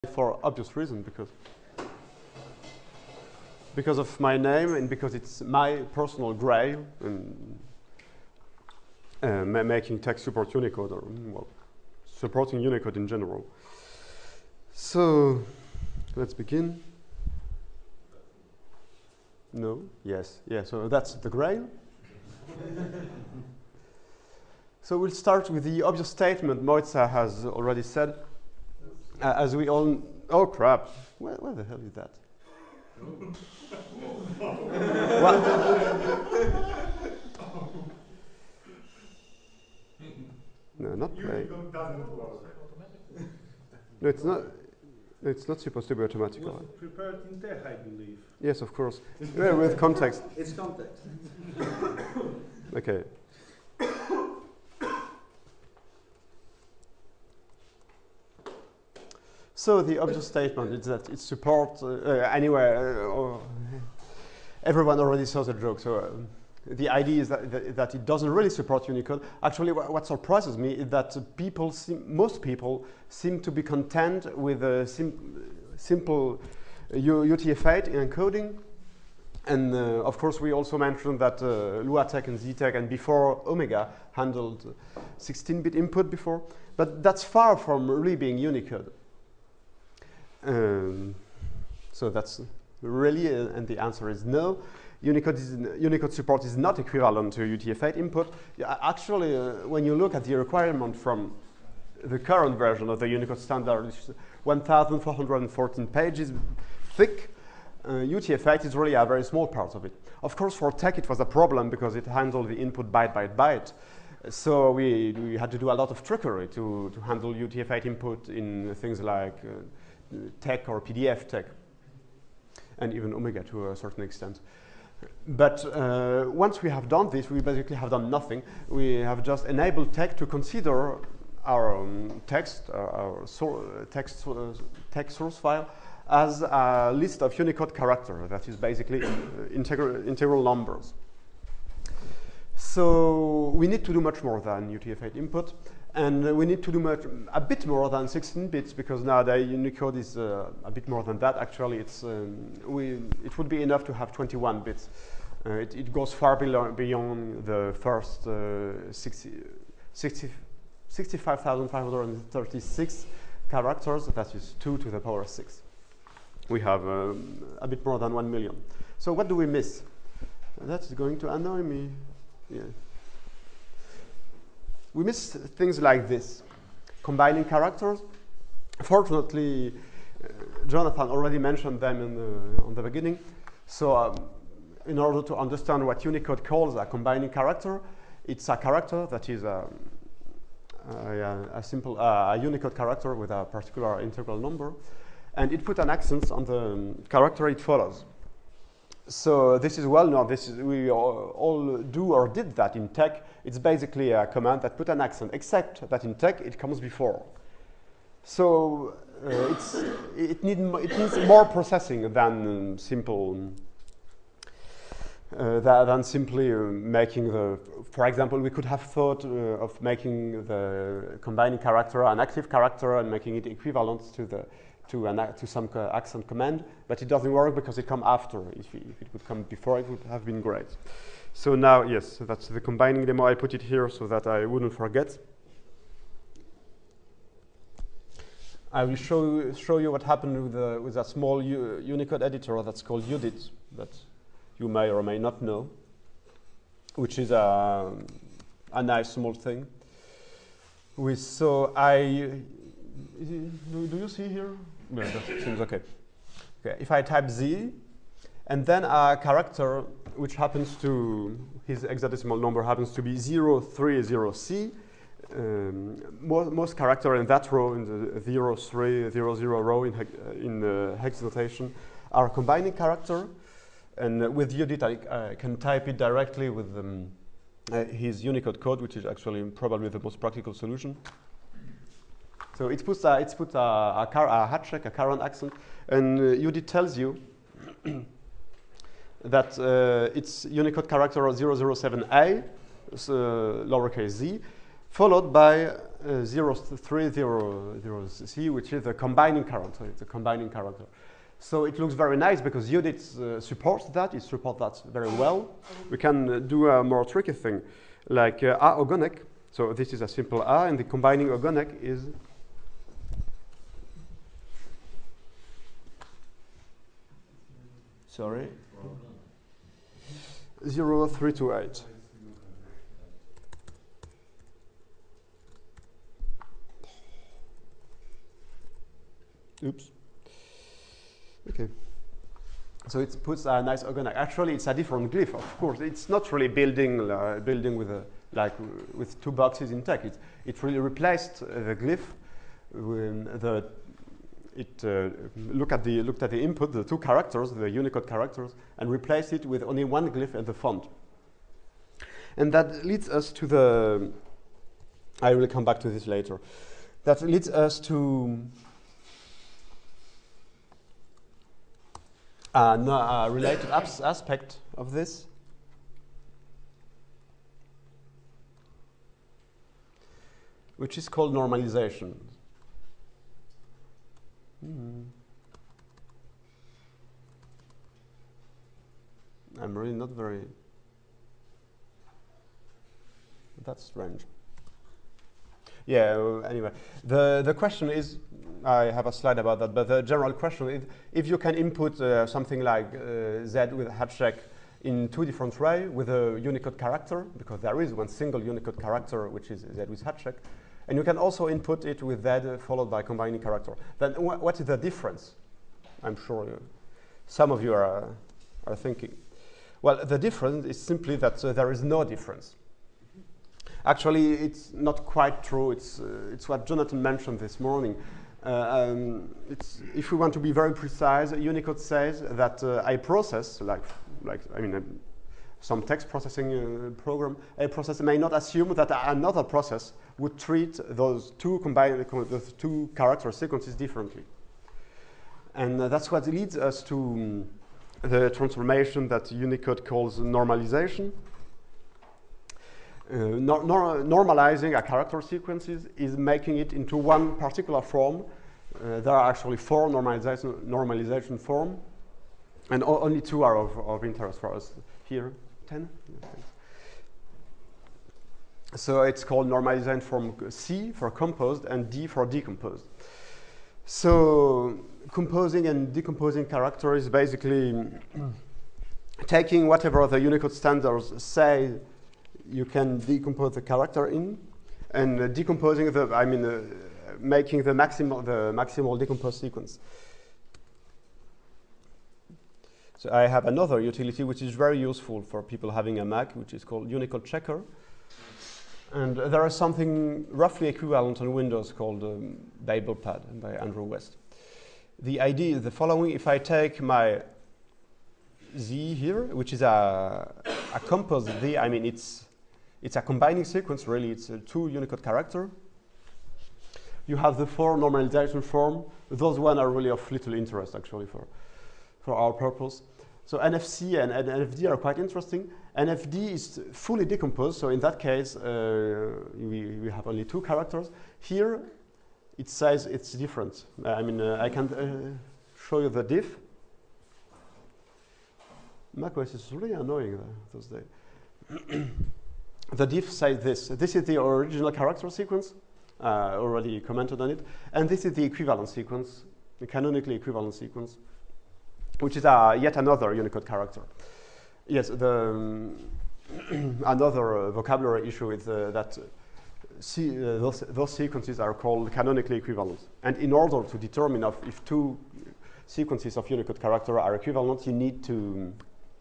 for obvious reason, because of my name and because it's my personal grail in making text support Unicode, or well, supporting Unicode in general. So let's begin. No? Yes. Yeah, so that's the grail. So we'll start with the obvious statement Moitza has already said. As we all... Oh, crap. Where the hell is that? No, not play. No, it's not. It's not supposed to be automatic. It was prepared in Tech, I believe. Yes, of course. Yeah, with context. It's context. Okay. So the obvious statement is that it supports everyone already saw the joke. So the idea is that it doesn't really support Unicode. Actually, what surprises me is that most people seem to be content with a simple UTF-8 encoding. And of course, we also mentioned that LuaTeX and ZTeX and before Omega handled 16-bit input before. But that's far from really being Unicode. So that's really, and the answer is no. Unicode support is not equivalent to UTF-8 input. Actually, when you look at the requirement from the current version of the Unicode standard, which is 1,414 pages thick, UTF-8 is really a very small part of it. Of course, for Tech it was a problem because it handled the input byte by byte. So we had to do a lot of trickery to handle UTF-8 input in things like Tech or PDF Tech, and even Omega to a certain extent. But once we have done this, we basically have done nothing. We have just enabled Tech to consider our text source file as a list of Unicode characters that is basically integral numbers. So we need to do much more than UTF-8 input. And we need to do a bit more than 16 bits because nowadays Unicode is a bit more than that. Actually, it would be enough to have 21 bits. It goes far beyond the first 65,536 characters. That is 2 to the power 6. We have a bit more than 1 million. So what do we miss? That's going to annoy me. Yeah. We miss things like this, combining characters. Fortunately, Jonathan already mentioned them on the beginning. So in order to understand what Unicode calls a combining character, it's a character that is a simple Unicode character with a particular integral number. And it puts an accent on the character it follows. So this is well known. We all do or did that in Tech. It's basically a command that puts an accent, except that in Tech it comes before. So it needs more processing than simply making the. For example, we could have thought of making the combining character an active character and making it equivalent to some accent command, but it doesn't work because it comes after. If it would come before, it would have been great. So now, yes, that's the combining demo. I put it here so that I wouldn't forget. I will show you what happened with a small Unicode editor that's called UDIT that you may or may not know, which is a nice small thing. Do you see here? No, that seems okay. Okay, if I type Z, and then a character which happens to, his hexadecimal number happens to be 030C, most characters in that row, in the 0300 row in the hex notation, are combining character. And with UDIT, I can type it directly with his Unicode code, which is actually probably the most practical solution. So it puts a hat check, a current accent, and UDIT tells you that it's Unicode character 007A, so lowercase z, followed by 0300C, which is the combining character. It's a combining character. So it looks very nice because Unix supports that. It supports that very well. We can do a more tricky thing, like A ogonek. So this is a simple A, and the combining ogonek is sorry, 0328. Oops. Okay. So it puts a nice ogonek. Actually, it's a different glyph, of course. It's not really building with a, like with two boxes in tech. It really replaced the glyph. Looked at the input, the two characters, the Unicode characters, and replaced it with only one glyph and the font. And that leads us to the. I will come back to this later. That leads us to a related aspect of this, which is called normalization. I'm really not very. That's strange. Yeah, anyway, the question is, I have a slide about that, but the general question is, if you can input something like Z with hatcheck in two different ways with a Unicode character, because there is one single Unicode character which is Z with hatcheck, and you can also input it with Z followed by combining character, then what is the difference? I'm sure some of you are thinking. Well, the difference is simply that there is no difference. Actually, it's not quite true. It's what Jonathan mentioned this morning. If we want to be very precise, Unicode says that a process, some text processing program, a process may not assume that another process would treat those two character sequences differently. And that's what leads us to the transformation that Unicode calls normalization. Normalizing a character sequences is making it into one particular form. There are actually 4 normalization forms, and only 2 are of interest for us here. 10? Yeah, so it's called normalization form C for composed and D for decomposed. So composing and decomposing character is basically taking whatever the Unicode standards say you can decompose the character in, and decomposing making the maximal decomposed sequence. So I have another utility which is very useful for people having a Mac, which is called Unicode Checker. And there is something roughly equivalent on Windows called BabelPad by Andrew West. The idea is the following: if I take my Z here, which is a composed Z, it's a combining sequence, really. It's 2 Unicode characters. You have the 4 normalization form. Those ones are really of little interest, actually, for our purpose. So NFC and NFD are quite interesting. NFD is fully decomposed, so in that case, we have only 2 characters. Here, it says it's different. I can show you the diff. macOS is really annoying those days. The diff says this. This is the original character sequence. Already commented on it. And this is the equivalent sequence, the canonically equivalent sequence, which is yet another Unicode character. Yes, another vocabulary issue is that those sequences are called canonically equivalent. And in order to determine if 2 sequences of Unicode character are equivalent, you need to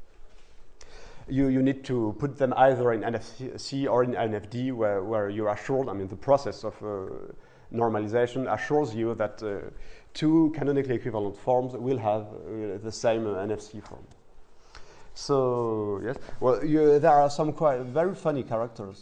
you need to put them either in NFC or in NFD, where you're assured, the process of normalization assures you that 2 canonically equivalent forms will have the same NFC form. So, yes, well, there are some quite very funny characters.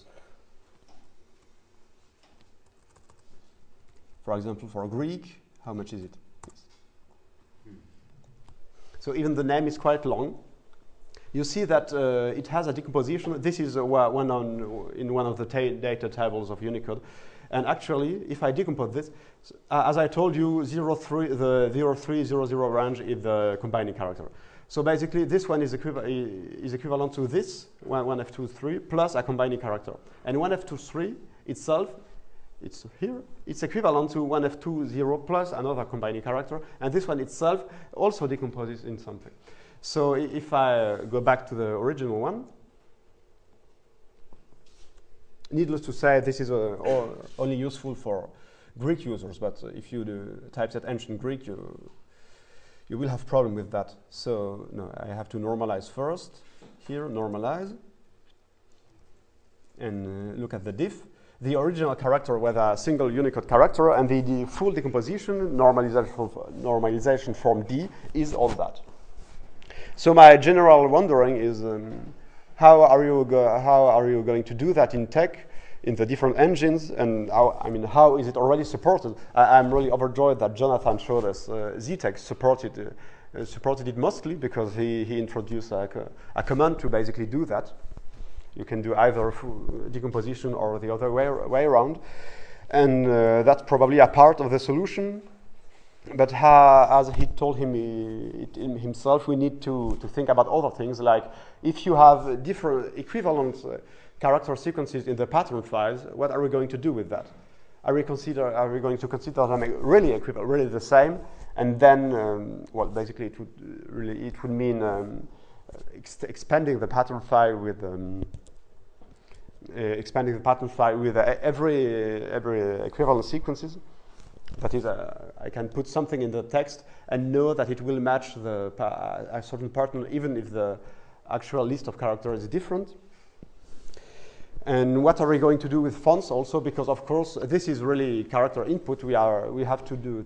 For example, for Greek, how much is it? Yes. So even the name is quite long. you see that it has a decomposition. This is in one of the data tables of Unicode. And actually, if I decompose this, as I told you, the 0300 range is the combining character. So basically, this one is equivalent to this, 1F23, plus a combining character. And 1F23 itself, it's here, it's equivalent to 1F20 plus another combining character. And this one itself also decomposes in something. So if I go back to the original one, needless to say, this is only useful for Greek users, but if you do typeset ancient Greek, you will have problem with that. So no, I have to normalize first. Here, normalize, and look at the diff. The original character with a single Unicode character, and the full decomposition, normalization from D, is all that. So my general wondering is, how are you going to do that in tech, in the different engines, and how is it already supported? I'm really overjoyed that Jonathan showed us ZTech supported it mostly because he introduced a command to basically do that. You can do either decomposition or the other way around, and that's probably a part of the solution. But as he told himself, we need to think about other things, like if you have different equivalent character sequences in the pattern files, what are we going to do with that? Are we going to consider them really equivalent, really the same? And then, well, basically it would mean expanding the pattern file with every equivalent sequences. That is, I can put something in the text and know that it will match a certain pattern, even if the actual list of characters is different. And what are we going to do with fonts also? Because of course, this is really character input. We have to do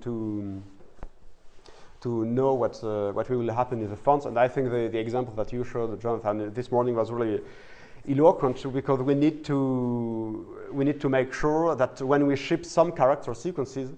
to know what will happen in the fonts. And I think the example that you showed, Jonathan, this morning was really eloquent, because we need to make sure that when we ship some character sequences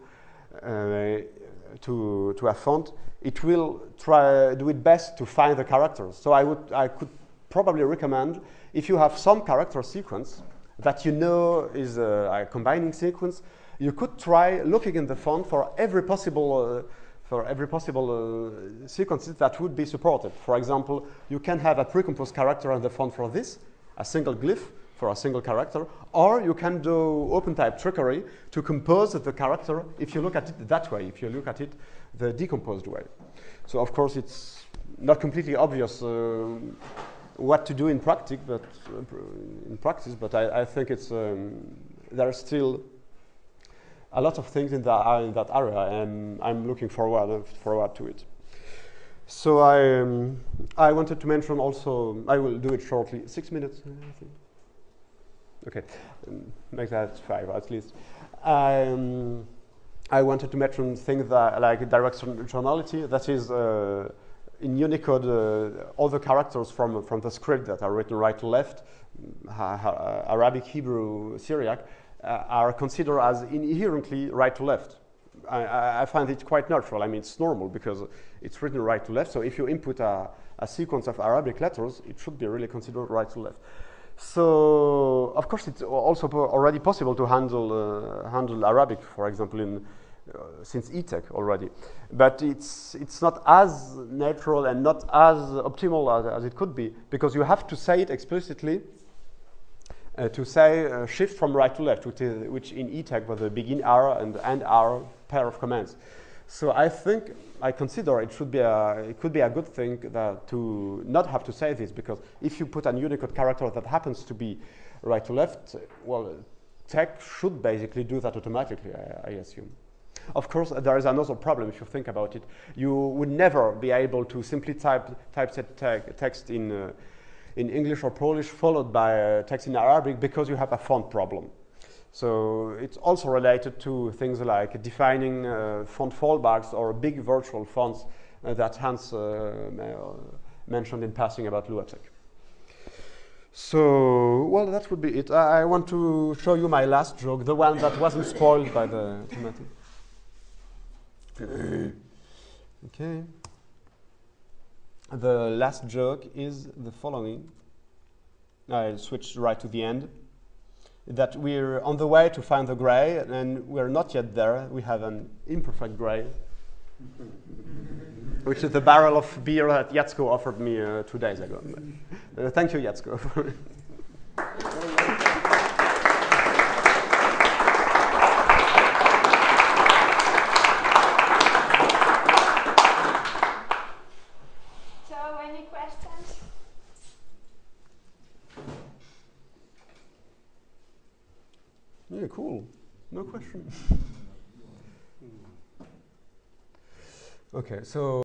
to a font, it will do its best to find the characters. So I could probably recommend, if you have some character sequence that you know is a combining sequence, you could try looking in the font for every possible sequences that would be supported. For example, you can have a precomposed character in the font for this, a single glyph for a single character, or you can do OpenType trickery to compose the character if you look at it that way, if you look at it the decomposed way. So of course it's not completely obvious what to do in practice, but I think it's there are still a lot of things in that area, and I'm looking forward to it. So I wanted to mention also, I will do it shortly, 6 minutes, I think. Okay, make that 5 at least. I wanted to mention things that, like directionality, that is in Unicode, all the characters from the script that are written right to left, Arabic, Hebrew, Syriac, are considered as inherently right to left. I find it quite natural. I mean, it's normal because it's written right to left. So if you input a sequence of Arabic letters, it should be really considered right to left. So of course, it's also already possible to handle Arabic, for example, since eTech already. But it's not as natural and not as optimal as it could be, because you have to say it explicitly. To say shift from right to left, which in eTech was the begin R and end R pair of commands. So I consider it could be a good thing to not have to say this, because if you put a Unicode character that happens to be right to left, well, tech should basically do that automatically, I assume. Of course, there is another problem if you think about it. You would never be able to simply typeset text in English or Polish followed by text in Arabic, because you have a font problem. So it's also related to things like defining font fallbacks or big virtual fonts that Hans mentioned in passing about LuaTech. So, well, that would be it. I want to show you my last joke, the one that wasn't spoiled by the automatic. Okay. the last joke is the following. I switched right to the end. That we're on the way to find the gray, and we're not yet there. We have an imperfect gray, which is the barrel of beer that Yatsko offered me 2 days ago. Thank you, Yatsko. So, any questions? Yeah, cool. No question. Okay, so